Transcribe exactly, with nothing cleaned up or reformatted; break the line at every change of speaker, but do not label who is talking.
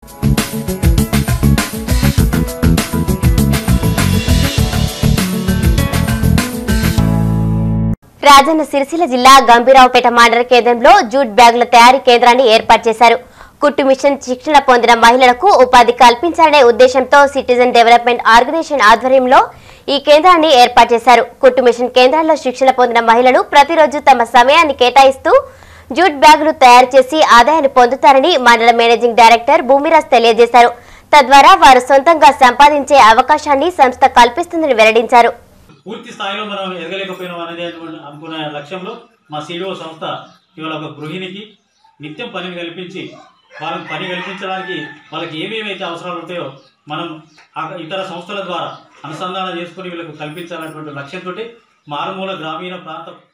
రాజన్న సిరిసిల్ల జిల్లా గంభీరావుపేట మండల కేంద్రంలో జూట్ బ్యాగుల తయారీ కేంద్రాన్ని ఏర్పాటు చేశారు. కుట్టు మిషన్ శిక్షణ పొందిన మహిళలకు ఉపాధి కల్పించాలనే ఉద్దేశంతో సిటిజన్ డెవలప్మెంట్ ఆర్గనైజేషన్ ఆధ్వర్యంలో ఈ కేంద్రాన్ని ఏర్పాటు చేశారు. కుట్టు మిషన్ కేంద్రాల్లో శిక్షణ పొందిన మహిళలు ప్రతిరోజు తమ సమయాన్ని కేటాయిస్తూ జూట్ బ్యాగులు తయారు చేసి ఆదాయాన్ని పొందుతారని మండల మేనేజింగ్ డైరెక్టర్ భూమిరాజ్ తెలియజేశారు. తద్వారా వారు సొంతంగా సంపాదించే అవకాశాన్ని సంస్థ కల్పిస్తుందని వెల్లడించారు.
పూర్తి స్థాయిలో మనం ఎదగలేకపోయినాం అనేది అనుకునే లక్ష్యంలో మా సిడిఓ సంస్థ ఇవాళ ఒక గృహిణికి నిత్యం పనిని కల్పించి వాళ్ళకి పని కల్పించడానికి వాళ్ళకి ఏమేమైతే అవసరాలు ఉంటాయో మనం ఇతర సంస్థల ద్వారా అనుసంధానం చేసుకుని వీళ్ళకు కల్పించాలనేటువంటి లక్ష్యంతో మారుమూల గ్రామీణ ప్రాంత